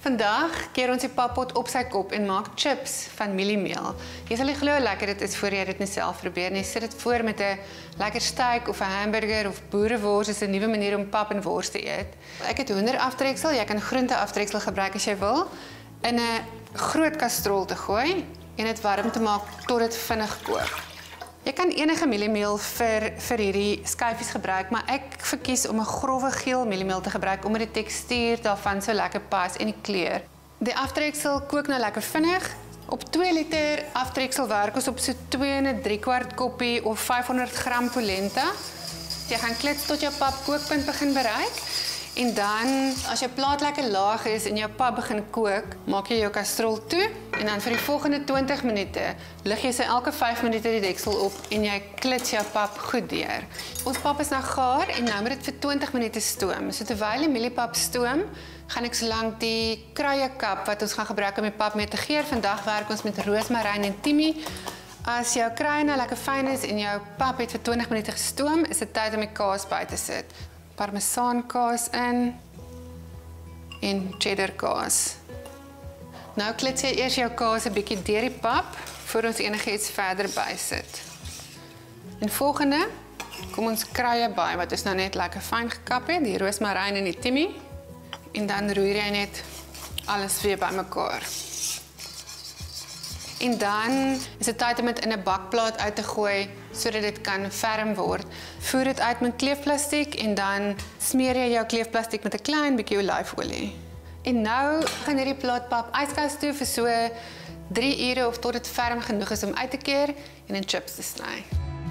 Vandag keer ons die pappot op sy kop en maak chips van mieliemeel. Jy sal nie glo hoe lekker dit is voor jy dit nie self probeer nie. Sit dit voor met 'n lekker steak of 'n hamburger of boerewors. Dit is 'n nuwe manier om pap en wors te eet. Ek het hoenderaftreksel, jy kan groenteaftreksel gebruik as jy wil, in 'n groot kastrol te gooi en dit warm te maak tot dit vinnig kook. Jy kan enige mieliemeel vir hierdie skyfies gebruik, maar ek verkies om 'n growwe geel mieliemeel te gebruik omdat die tekstuur daarvan so lekker pas en die kleur. Die aftreksel kook nou lekker vinnig. Op 2 liter aftreksel werk ons op so 2 3/4 koppie of 500 gram polenta. Jy gaan klits tot jou pap kookpunt begin bereik. En dan, as jou plaat lekker laag is en jou pap begin kook, maak jy jou kastrol toe en dan vir die volgende 20 minute lig jy sy elke 5 minute die deksel op en jy klits jou pap goed deur. Ons pap is nou gaar en nou moet dit vir 20 minute stoom. So terwyl die mieliepap stoom, gaan ek solank die kruiekap wat ons gaan gebruik om die pap mee te geur. Vandag werk ons met roosmaryn en timie. As jou kruie nou lekker fyn is en jou pap het vir 20 minute gestoom, is dit tyd om die kaas by te sit. Parmesaankaas in en cheddar kaas. Nou klits jy eers jou kaas 'n bietjie deur die pap voor ons enigiets verder bysit. En volgende kom ons kruie by wat ons nou net lekker fyn gekap het, die roosmaryn en die timie. En dan roer jy net alles weer bymekaar. En dan is dit tyd om dit in 'n bakplaat uit te gooi sodat dit kan ferm word. Voer dit uit met kleefplastiek en dan smeer jy jou kleefplastiek met 'n klein bietjie olyfolie. En nou gaan hierdie plaat pap yskas toe vir so 3 ure of tot dit ferm genoeg is om uit te keer en in chips te sny.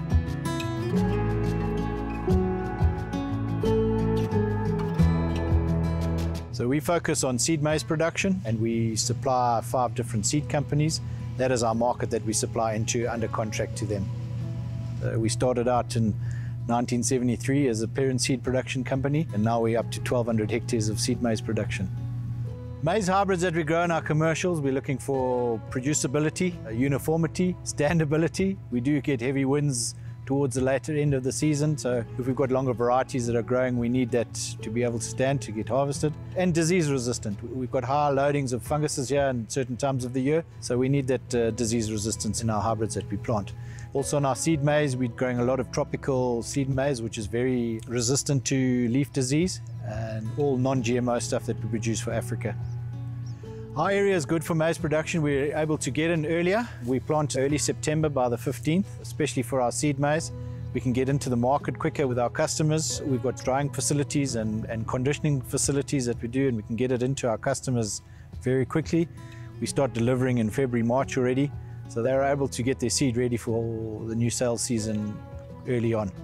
So we focus on seed maize production and we supply 5 different seed companies. That is our market that we supply into under contract to them. We started out in 1973 as a parent seed production company, and now we're up to 1,200 hectares of seed maize production. Maize hybrids that we grow in our commercials, we're looking for producibility, uniformity, standability. We do get heavy winds towards the later end of the season, so if we've got longer varieties that are growing, we need that to be able to stand to get harvested. And disease resistant. We've got high loadings of funguses here in certain times of the year, so we need that disease resistance in our hybrids that we plant. Also in our seed maize, we're growing a lot of tropical seed maize, which is very resistant to leaf disease, and all non-GMO stuff that we produce for Africa. Our area is good for maize production. We're able to get in earlier. We plant early September by the 15th, especially for our seed maize. We can get into the market quicker with our customers. We've got drying facilities and conditioning facilities that we do, and we can get it into our customers very quickly. We start delivering in February, March already, so they're able to get their seed ready for the new sales season early on.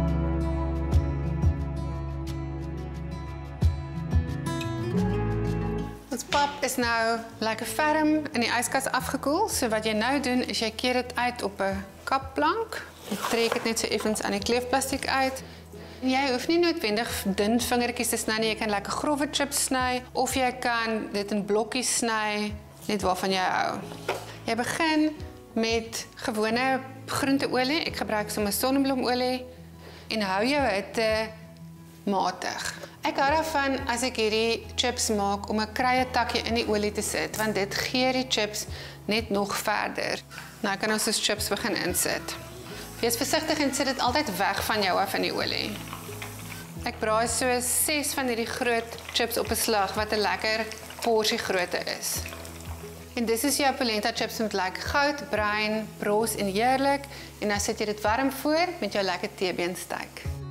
Ons pap is nou lekker ferm in die yskas afgekoel. So wat jy nou doen is jy keer dit uit op 'n kapplank. Jy trek dit net so effens aan die kleefplastiek uit. En jy hoef nie noodwendig dun vingertjies te sny nie. Jy kan lekker growwe chips sny of jy kan dit in blokkies sny, net waarvan jy hou. Jy begin met gewone groenteolie. Ek gebruik sommer sonnebloemolie en hou jou hitte matig. Ek hou daarvan as ek hierdie chips maak om 'n kruietakkie in die olie te sit, want dit gee die chips net nog verder. Nou kan ons ons chips begin insit. Wees versigtig en sit dit altyd weg van jou af in die olie. Ek braai so 6 van hierdie groot chips op 'n slag wat 'n lekker porsie grootte is. En dis is jou polenta chips met lekker goud, bruin, bros en heerlik. En dan sit jy dit warm voor met jou lekker teebeensteak.